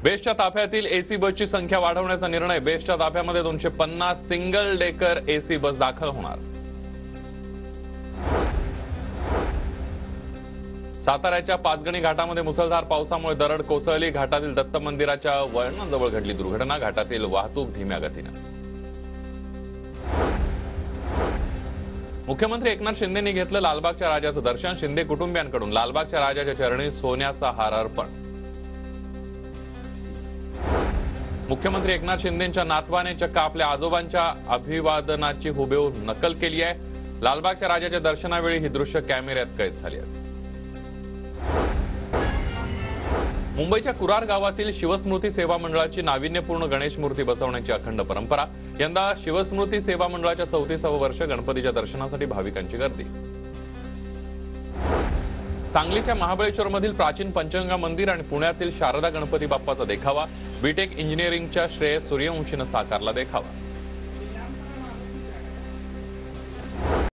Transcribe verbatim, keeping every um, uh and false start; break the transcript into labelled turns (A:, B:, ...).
A: बेस्टच्या ताफ्यातील एसी बसची संख्या वाढवण्याचा निर्णय। बेस्टच्या ताफ्यामध्ये दोनशे पन्नास सिंगल डेकर एसी बस दाखल होणार। साताऱ्याच्या पाचगणी घाटामध्ये मुसळधार पावसामुळे दरड कोसळली। घाटातील दत्त मंदिराच्या वळणाजवळ घडली दुर्घटना। घाटातील वाहतूक धीम्या गतीने। मुख्यमंत्री एकनाथ शिंदेंनी घेतलं लालबागच्या राजाचं दर्शन। शिंदे कुटुंबियांकडून लालबागच्या राजाच्या चरणी सोन्याचा हार अर्पण। मुख्यमंत्री एकनाथ शिंदेंच्या नातवाने चक्क आपल्या आजोबांच्या अभिवादनाची हुबेहूब नकल केली आहे। लालबागच्या राजाच्या दर्शनावेळी ही दृश्य कॅमेऱ्यात कैद झाली आहेत। मुंबईच्या कुरार गावातील शिवस्मृती सेवा मंडळाची नाविन्यपूर्ण गणेश मूर्ती बसवण्याची अखंड परंपरा। यंदा शिवस्मृती सेवा मंडळाच्या चौतीसावं वर्ष गणपतीच्या दर्शनासाठी भाविकांची गर्दी। सांगलीच्या महाबळेश्वरमधील प्राचीन पंचगंगा मंदिर आणि पुण्यातील शारदा गणपती बाप्पाचा देखावा। बीटेक इंजिनिअरिंगच्या श्रेयस सूर्यवंशीनं साकारला देखावा।